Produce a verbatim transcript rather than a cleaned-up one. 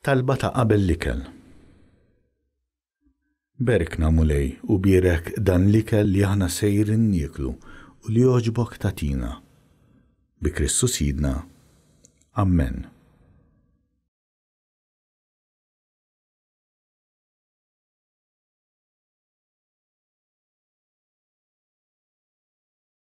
Talba ta' qabel l-ikel. Berkna Mulej u birek dan l-ikel li aħna sejrin niklu u li jogħġbok tatina. Bi Kristus Sidna. Amen.